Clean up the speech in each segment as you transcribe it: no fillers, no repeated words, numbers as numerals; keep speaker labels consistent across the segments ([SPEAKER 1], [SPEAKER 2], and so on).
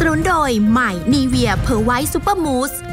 [SPEAKER 1] สนุนโดยใหม่นีเวียเพอร์ไวท์ซูเปอร์มูส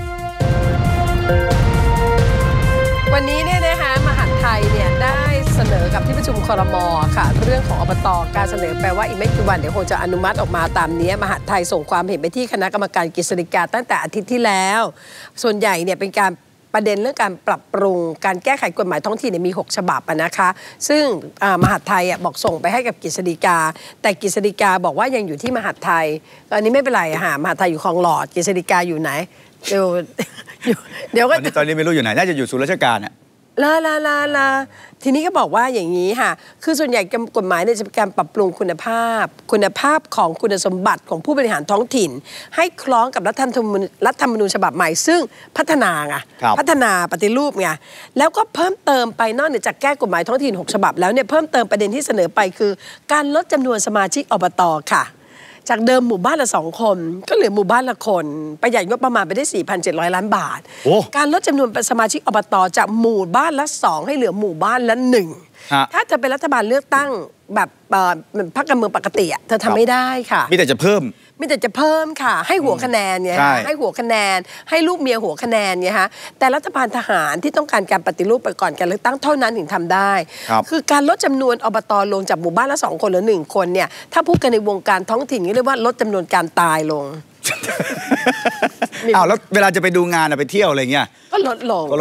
[SPEAKER 2] วันนี้เนี่ยนะคะมหาดไทยเนี่ยได้เสนอกับที่ประชุมครม.ค่ะเรื่องของอบต.การเสนอแปลว่าอีกไม่กี่วันเดี๋ยวคงจะอนุมัติออกมาตามนี้มหาดไทยส่งความเห็นไปที่คณะกรรมการกฤษฎีกาตั้งแต่อาทิตย์ที่แล้วส่วนใหญ่เนี่ยเป็นการประเด็นเรื่องการปรับปรุงการแก้ไขกฎหมายท้องถิ่นมี6ฉบับนะคะซึ่งมหาดไทยบอกส่งไปให้กับกฤษฎีกาแต่กฤษฎีกาบอกว่ายังอยู่ที่มหาดไทยอันนี้ไม่เป็นไรมหาดไทยอยู่คลองหลอดกฤษฎีกาอยู่ไหนเดี๋ยวก็
[SPEAKER 3] ตอนนี้ไม่รู้อยู่ไหนน่าจะอยู่ศูนย์ราชการ
[SPEAKER 2] ลาทีนี้ก็บอกว่าอย่างนี้ค่ะคือส่วนใหญ่กฎหมายเนี่ยจะเป็นการปรับปรุงคุณภาพของคุณสมบัติของผู้บริหารท้องถิ่นให้คล้องกับรัฐธรรมนูญฉบับใหม่ซึ่งพัฒนาปฏิรูปไงแล้วก็เพิ่มเติมไปนอกจากแก้กฎหมายท้องถิ่น6ฉบับแล้วเนี่ยเพิ่มเติมประเด็นที่เสนอไปคือการลดจำนวนสมาชิกอบต.ค่ะจากเดิมหมู่บ้านละ2คนก็เหลือหมู่บ้านละคนประหยัดงบประมาณไปได้ 4,700 ล้านบาทการลดจำนวนสมาชิกอบต.จากหมู่บ้านละ2ให้เหลือหมู่บ้านละ1ถ้าจะเป็นรัฐบาลเลือกตั้งแบบพรรคการเมืองปกติเธอทำไม่ได้ค่ะ
[SPEAKER 3] มีแต่จะเพิ่ม
[SPEAKER 2] ค่ะให้หัวคะแนนไงให้หัวคะแนนให้ลูกเมียหัวคะแนนไงฮะแต่รัฐบาลทหารที่ต้องการการปฏิรูปไปก่อนการเลือกตั้งเท่านั้นถึงทำได้คือการลดจำนวนอบต.ลงจากหมู่บ้านละ2คนหรือ1คนเนี่ยถ้าพูดกันในวงการท้องถิ่นเรียกว่าลดจำนวนการตายลง
[SPEAKER 3] แล้วเวลาจะไปดูงานไปเที่ยวอะไรเงี้ย
[SPEAKER 2] ก็ลดลง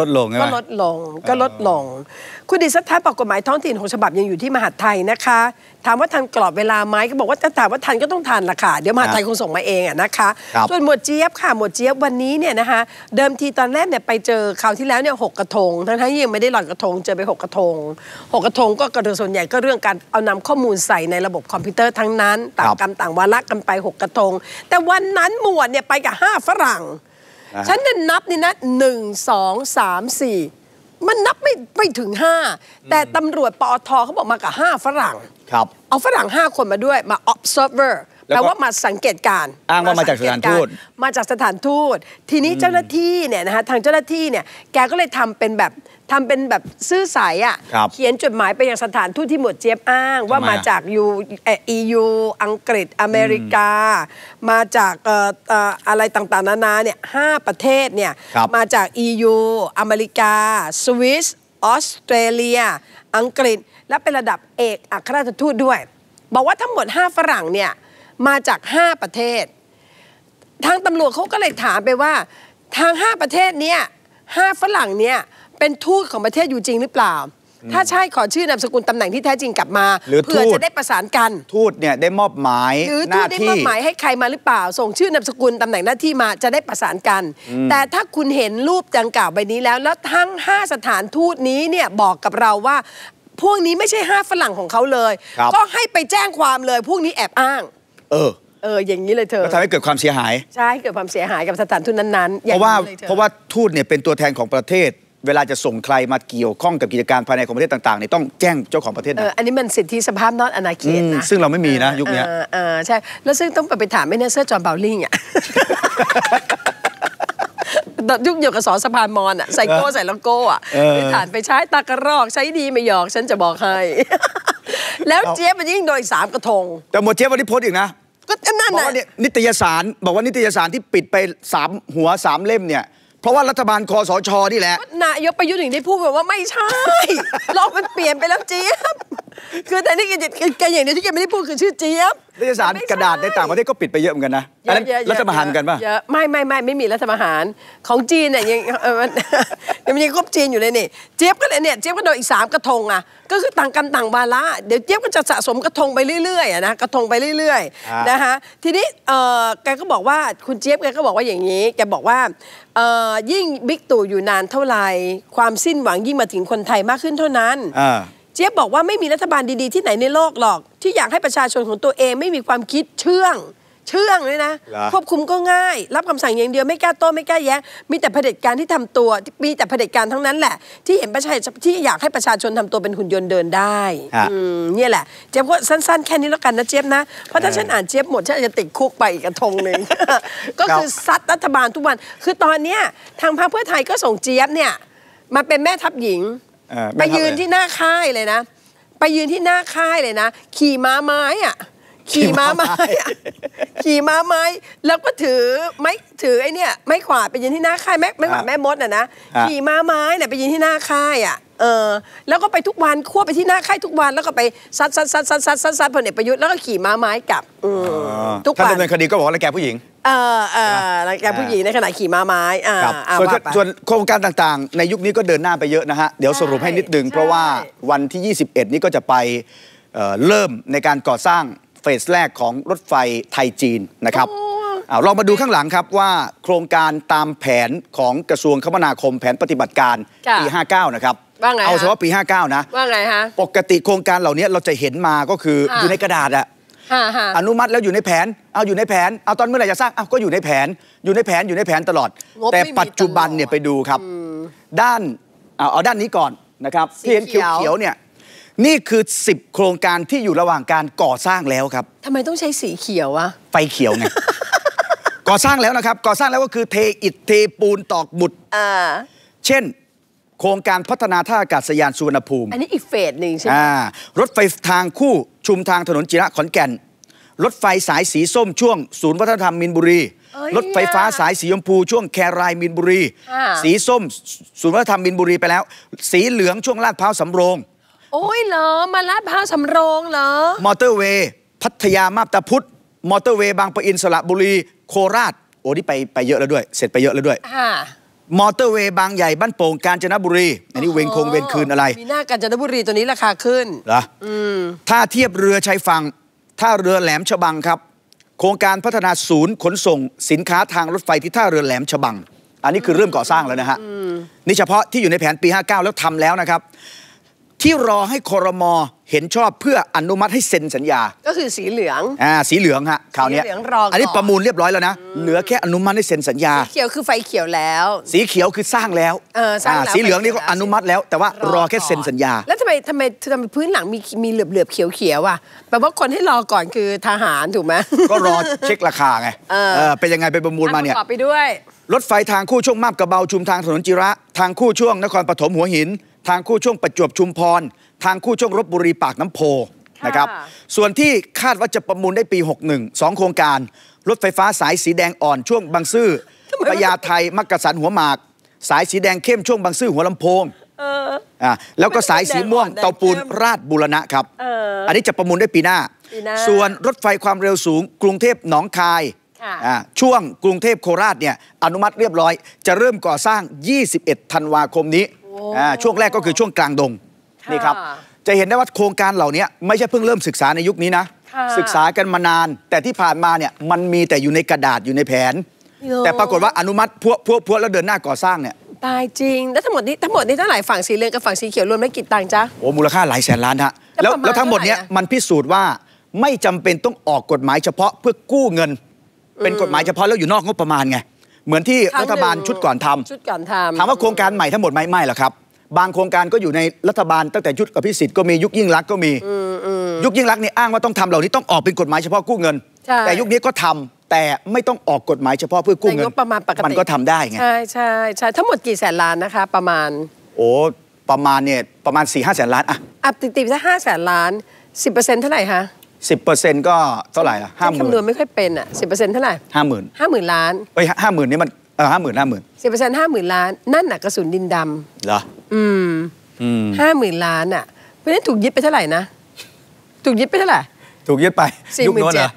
[SPEAKER 2] คุณดิษฐาบอกกฎหมายท้องถิ่นของฉบับยังอยู่ที่มหาดไทยนะคะถามว่าทันกรอบเวลาไหมก็บอกว่าถ้าถามว่าทันก็ต้องทันละค่ะเดี๋ยวมหาดไทยคงส่งมาเองนะคะส่วนหมวดเจี๊ยบค่ะหมวดเจี๊ยบวันนี้เนี่ยนะคะเดิมทีตอนแรกเนี่ยไปเจอคราวที่แล้วเนี่ย6 กระทงทั้งยังไม่ได้ลอยกระทงเจอไป6 กระทงก็กระทงส่วนใหญ่ก็เรื่องการเอานำข้อมูลใส่ในระบบคอมพิวเตอร์ทั้งนั้นต่างกรรมต่างวาระกันไป6 กระทงแต่วันนั้นหมวดเนี่ยไปกับ5 ฝรั่งฉันจะนับนี่นะ1 2 3 4มันนับไม่ถึง5แต่ตำรวจปอทเขาบอกมากับ5 ฝรั่งเอาฝรั่ง5 คนมาด้วยมา observer แปลว่ามาสังเกตการ
[SPEAKER 3] อ้างว่ามาจากสถานทูต
[SPEAKER 2] ทีนี้เจ้าหน้าที่เนี่ยนะคะทางเจ้าหน้าที่เนี่ยแกก็เลยทำเป็นแบบซื่อใสเขียนจดหมายไปยังสถานทูตที่หมวดเจี๊ยบอ้างว่ามาจาก EU อังกฤษอเมริกามาจากอะไรต่างๆนานาเนี่ย5 ประเทศเนี่ยมาจาก EU อเมริกาสวิสออสเตรเลียอังกฤษและเป็นระดับเอกอัครราชทูตด้วยบอกว่าทั้งหมด5 ฝรั่งเนี่ยมาจาก5 ประเทศทางตำรวจเขาก็เลยถามไปว่าทาง5 ประเทศเนี่ย5 ฝรั่งเนี่ยเป็นทูตของประเทศอยู่จริงหรือเปล่าถ้าใช่ขอชื่อนามสกุลตำแหน่งที่แท้จริงกลับมาเพื่อจะได้ประสานกัน
[SPEAKER 3] ทูตเนี่ยได้มอบหมาย
[SPEAKER 2] หรือทูตได้มอบหมายให้ใครมาหรือเปล่าส่งชื่อนามสกุลตำแหน่งหน้าที่มาจะได้ประสานกันแต่ถ้าคุณเห็นรูปดังกล่าวใบนี้แล้วทั้ง5 สถานทูตนี้เนี่ยบอกกับเราว่าพวกนี้ไม่ใช่5 ฝรั่งของเขาเลยก็ให้ไปแจ้งความเลยพวกนี้แอบอ้างอย่างนี้เลยเธอ
[SPEAKER 3] ก็ทำให้เกิดความเสียหาย
[SPEAKER 2] ใช่เกิดความเสียหายกับสถานทูตนั้นๆ
[SPEAKER 3] เพราะว่าทูตเนี่ยเป็นตัวแทนของประเทศเวลาจะส่งใครมาเกี่ยวข้องกับกิจการภายในของประเทศต่างๆเนี่ยต้องแจ้งเจ้าของประเทศ
[SPEAKER 2] อันนี้มันสิทธิสภาพนอกอาณาเขตนะ
[SPEAKER 3] ซึ่งเราไม่มีนะยุคนี้
[SPEAKER 2] ใช่แล้วซึ่งต้องไปถามไม่เนเซอร์จอห์น บาวลิงยุคเดียวกับสสะพานมอญใส่โก้ใส่แล้วโก้ไปฐานไปใช้ตากระรอกใช้ดีไม่หยอกฉันจะบอกให้แล้วเจี๊ยบมันยิ่งโดย3 กระทง
[SPEAKER 3] แต่หมดเจี๊ยบวันนี้โพสต์อีกนะ
[SPEAKER 2] ก็นั่นแหละ
[SPEAKER 3] นิตยสารที่ปิดไป3 หัว 3 เล่มเนี่ยเพราะว่ารัฐบาลคสช.นี่แหละ
[SPEAKER 2] นายกประยุทธ์ถึงได้พูดแบบว่าไม่ใช่โลกมันเปลี่ยนไปแล้วเจี๊ยบคือแต่นี่แกอย่างเดียวที่แกไม่ได้พูดคือชื่อเจี๊ยบ
[SPEAKER 3] นิตยสารกระดาษในต่างประเทศก็ปิดไปเยอะเหมือนกันนะอันนั้นรัฐประหารกันป่ะ
[SPEAKER 2] ไม่มีรัฐประหารของจีนเนี่ยยังครบจีนอยู่เลยนี่เจี๊ยบก็เลยเนี่ยเจี๊ยบก็โดนอีก3 กระทงก็คือต่างกันต่างวาระเดี๋ยวเจี๊ยบก็จะสะสมกระทงไปเรื่อยๆนะกระทงไปเรื่อยๆนะคะทีนี้แกก็บอกว่าคุณเจี๊ยบแกก็บอกว่าอย่างนี้แกบอกว่ายิ่งบิ๊กตู่อยู่นานเท่าไหร่ความสิ้นหวังยิ่งมาถึงคนไทยมากขึ้นเท่านั้นเจี๊ยบบอกว่าไม่มีรัฐบาลดีๆที่ไหนในโลกหรอกที่อยากให้ประชาชนของตัวเองไม่มีความคิดเชื่องเลยนะควบคุมก็ง่ายรับคำสั่งอย่างเดียวไม่กล้าโต้ไม่กล้าแย้งมีแต่เผด็จการที่ทำตัวมีแต่เผด็จการทั้งนั้นแหละที่เห็นประชาชนที่อยากให้ประชาชนทำตัวเป็นหุ่นยนต์เดินได้เนี่ยแหละเจี๊ยบก็สั้นๆแค่นี้แล้วกันนะเจี๊ยบนะเพราะถ้าฉันอ่านเจี๊ยบหมดฉันจะติดคุกไปอีกกระทงหนึ่งก็คือซัดรัฐบาลทุกวันคือตอนเนี้ยทางพรรคเพื่อไทยก็ส่งเจี๊ยบเนี่ยมาเป็นแม่ทัพหญิงไปยืนที่หน้าค่ายเลยนะขี่ม้าไม้ขี่ม้าไม้แล้วก็ถือไอ้เนี่ยไม้ขวาดไปยืนที่หน้าค่ายไม้ขวาดแม่มดนะขี่ม้าไม้เนี่ยไปยืนที่หน้าค่ายอ่ะแล้วก็ไปทุกวันควบไปที่หน้าค่ายทุกวันแล้วก็ไปซัดพลเอกประยุทธ์แล้วก็ขี่ม้าไม้กลับทุกวัน
[SPEAKER 3] ถ้าดำเนินคดีก็บอกว่ารังแกผู้หญิง
[SPEAKER 2] รังแกผู้หญิงในขณะขี่ม้าไม้
[SPEAKER 3] ส่วนโครงการต่างๆในยุคนี้ก็เดินหน้าไปเยอะนะฮะเดี๋ยวสรุปให้นิดนึงเพราะว่าวันที่21นี้ก็จะไปเริ่มในการก่อสร้างเฟสแรกของรถไฟไทยจีนนะครับเรามาดูข้างหลังครับว่าโครงการตามแผนของกระทรวงคมนาคมแผนปฏิบัติการปี59นะครับเอาเฉพาะปี59นะ
[SPEAKER 2] ว่าไงฮะ
[SPEAKER 3] ปกติโครงการเหล่านี้เราจะเห็นมาก็คืออยู่ในกระดาษอะอนุมัติแล้วอยู่ในแผนอยู่ในแผนตอนเมื่อไหร่จะสร้างก็อยู่ในแผนตลอดแต่ปัจจุบันเนี่ยไปดูครับด้านเอาด้านนี้ก่อนนะครับที่เห็นเขียวๆเนี่ยนี่คือ10โครงการที่อยู่ระหว่างการก่อสร้างแล้วครับ
[SPEAKER 2] ทำไมต้องใช้สีเขียวอะ
[SPEAKER 3] ไฟเขียวไง ก่อสร้างแล้วนะครับก่อสร้างแล้วก็คือเทอิฐเทปูนตอกบุตรเช่นโครงการพัฒนาท่าอากาศยานสุวรรณภูมิ
[SPEAKER 2] อันนี้อีกเฟสหนึ่งใช่ไหม
[SPEAKER 3] รถไฟทางคู่ชุมทางถนนจิระขอนแก่นรถไฟสายสีส้มช่วงศูนย์วัฒนธรรมมีนบุรีรถไฟฟ้าสายสีชมพูช่วงแครายมีนบุรีสีส้มศูนย์วัฒนธรรมมีนบุรีไปแล้วสีเหลืองช่วงลาดพร้าวสำโรง
[SPEAKER 2] โอ้ยเหรอมาลาดพร้าวสำโรงเหรอ
[SPEAKER 3] มอเตอร์เวย์พัทยามาบตาพุธมอเตอร์เวย์บางปะอินสระบุรีโคราชโอ้นี่ไปเยอะแล้วด้วยเสร็จไปเยอะแล้วด้วยมอเตอร์เวย์บางใหญ่บ้านโป่งกาญจนบุรีอันนี้เวรคืนอะไร
[SPEAKER 2] มีหน้ากาญจนบุรีตัวนี้ราคาขึ้น
[SPEAKER 3] เหรอถ้าเทียบเรือชายฝั่งท่าเรือแหลมฉบังครับโครงการพัฒนาศูนย์ขนส่งสินค้าทางรถไฟที่ท่าเรือแหลมฉบังอันนี้คือเริ่มก่อสร้างแล้วนะฮะนี่เฉพาะที่อยู่ในแผนปี59แล้วทำแล้วนะครับที่รอให้ครม.เห็นชอบเพื่ออนุมัติให้เซ็นสัญญา
[SPEAKER 2] ก็คือสีเหลือง
[SPEAKER 3] สีเหลืองฮะคราวนี้อันนี้ประมูลเรียบร้อยแล้วนะเหลือแค่อนุมัติให้เซ็นสัญญา
[SPEAKER 2] สีเขียวคือไฟเขียวแล้ว
[SPEAKER 3] สีเขียวคือสร้างแล้วสีเหลืองนี่ก็อนุมัติแล้วแต่ว่ารอแค่เซ็นสัญญา
[SPEAKER 2] แล้วทำไมพื้นหลังมีเหลือบเขียวอ่ะแปลว่าคนให้รอก่อนคือทหารถูกไหม
[SPEAKER 3] ก็รอเช็คราคาไงเป็นยังไงไปประมูลมาเนี่ย
[SPEAKER 2] ไปด้วย
[SPEAKER 3] รถไฟทางคู่ช่วงมาบกระเบาชุมทางถนนจิระทางคู่ช่วงนครปฐมหัวหินทางคู่ช่วงประจวบชุมพรทางคู่ช่วงลพบุรีปากน้ำโพนะครับส่วนที่คาดว่าจะประมูลได้ปี61 2โครงการรถไฟฟ้าสายสีแดงอ่อนช่วงบางซื่อพญาไทมักกะสันหัวหมากสายสีแดงเข้มช่วงบางซื่อหัวลำโพงแล้วก็สายสีม่วงเตาปูนราชบูรณะครับอันนี้จะประมูลได้ปีหน้าส่วนรถไฟความเร็วสูงกรุงเทพหนองคายช่วงกรุงเทพโคราชเนี่ยอนุมัติเรียบร้อยจะเริ่มก่อสร้าง21ธันวาคมนี้ช่วงแรกก็คือช่วงกลางดงนี่ครับจะเห็นได้ว่าโครงการเหล่านี้ไม่ใช่เพิ่งเริ่มศึกษาในยุคนี้นะศึกษากันมานานแต่ที่ผ่านมาเนี่ยมันมีแต่อยู่ในกระดาษอยู่ในแผนแต่ปรากฏว่าอนุมัติพวกแล้วเดินหน้าก่อสร้างเนี่ย
[SPEAKER 2] ตายจริงแล้วทั้งหมดนี้เท่าไหร่ฝั่งสีเหลืองกับฝั่งสีเขียวรวมได้กี่ตังค์จ๊ะ
[SPEAKER 3] โอ้มูลค่าหลายแสนล้านฮะแล้วทั้งหมดเนี้ยมันพิสูจน์ว่าไม่จำเป็นต้องออกกฎหมายเฉพาะเพื่อกู้เงินเป็นกฎหมายเฉพาะแล้วอยู่นอกงบประมาณไงเหมือนที่รัฐบาลชุดก่อนทำถามว่าโครงการใหม่ทั้งหมดไม่หรอกครับบางโครงการก็อยู่ในรัฐบาลตั้งแต่ยุคอภิสิทธิ์ก็มียุคยิ่งลักษณ์ก็มียุคยิ่งลักษณ์นี่อ้างว่าต้องทำเหล่านี้ต้องออกเป็นกฎหมายเฉพาะกู้เงินแต่ยุคนี้ก็ทำแต่ไม่ต้องออกกฎหมายเฉพาะเพื่อกู้เงินมันก็ทำได้ไง
[SPEAKER 2] ใช่ทั้งหมดกี่แสนล้านนะคะประมาณ
[SPEAKER 3] ประมาณเนี่ยประมาณ 4-5 แสนล้าน
[SPEAKER 2] ตีไปซะ5 แสนล้าน 10% เท่าไหร่คะ
[SPEAKER 3] 10%ก็เท่าไหร่ล่ะ
[SPEAKER 2] 50,000คำนวณไม่ค่อยเป็น10%เท่าไหร่50,000 ล้าน
[SPEAKER 3] 50,000นี่มัน50,000
[SPEAKER 2] 10% 50,000 ล้านนั่นน่ะกระสุนดินดำ
[SPEAKER 3] เหรอ
[SPEAKER 2] 50,000 ล้านอ่ะเพราะนั้นถูกยึดไปเท่าไหร่นะถูกยึดไปเท่าไหร่
[SPEAKER 3] ถูกยึดไปยุคโน้นเหรอ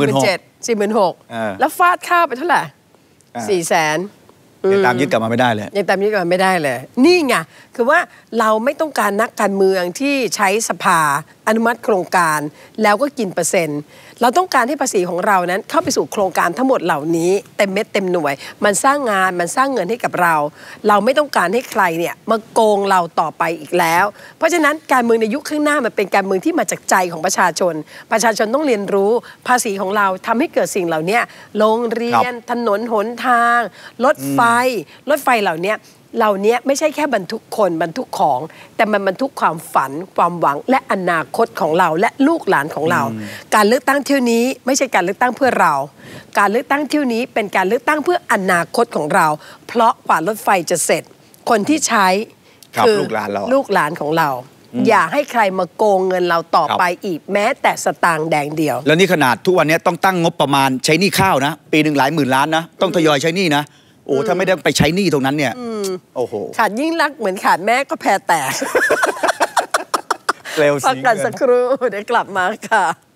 [SPEAKER 2] 46,000แล้วฟาดข้าวไปเท่าไหร่400,000
[SPEAKER 3] ยังตามยึดกลับมาไม่ได้เลย
[SPEAKER 2] นี่ไงคือว่าเราไม่ต้องการนักการเมืองที่ใช้สภาอนุมัติโครงการแล้วก็กินเปอร์เซ็นต์เราต้องการให้ภาษีของเรานั้นเข้าไปสู่โครงการทั้งหมดเหล่านี้เต็มเม็ดเต็มหน่วยมันสร้างงานมันสร้างเงินให้กับเราเราไม่ต้องการให้ใครเนี่ยมาโกงเราต่อไปอีกแล้วเพราะฉะนั้นการเมืองในยุคข้างหน้ามันเป็นการเมืองที่มาจากใจของประชาชนต้องเรียนรู้ภาษีของเราทำให้เกิดสิ่งเหล่านี้โรงเรียนถนนหนทางรถไฟเหล่านี้ไม่ใช่แค่บรรทุกคนบรรทุกของแต่มันบรรทุกความฝันความหวังและอนาคตของเราและลูกหลานของเราการเลือกตั้งเที่ยวนี้ไม่ใช่การเลือกตั้งเพื่อเราการเลือกตั้งเที่ยวนี้เป็นการเลือกตั้งเพื่ออนาคตของเราเพราะกว่ารถไฟจะเสร็จคนที่ใช้คือลูกหลานของเราอย่าให้ใครมาโกงเงินเราต่อไปอีกแม้แต่สตางค์แดงเดียว
[SPEAKER 3] แล้วนี่ขนาดทุกวันนี้ต้องตั้งงบประมาณใช้หนี้ข้าวนะปีหนึ่งหลายหมื่นล้านนะต้องทยอยใช้หนี้นะโอ้ถ้าไม่ได้ไปใช้หนี้ตรงนั้นเนี่ยโอ้โห
[SPEAKER 2] ขาดยิ่งรักเหมือนขาดแม่ก็แพ้แตก
[SPEAKER 3] เร็วสิ
[SPEAKER 2] พักกันสักครู่เดี๋ยวกลับมาค่ะ